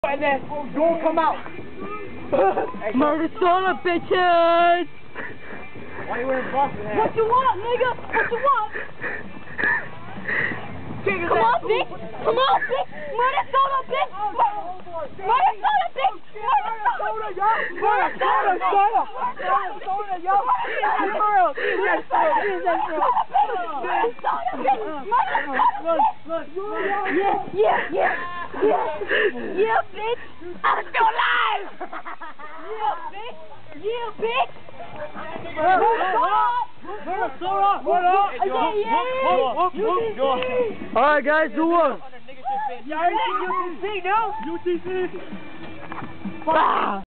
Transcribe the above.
And then don't come out. Murder Soda, bitches! Why you wearing Boston hat? What you want, nigga? What you want? Come on, bitch! Come on, bitch! Murder Soda, bitch! Murder Soda, bitch! Murder Soda, yo! Murder Soda, yo! Murder Soda, yo! Murder Soda, bitch! Yeah, bitch! I'm still alive! Yeah, bitch! Alright, guys, who won? You already see UTC, no? UTC!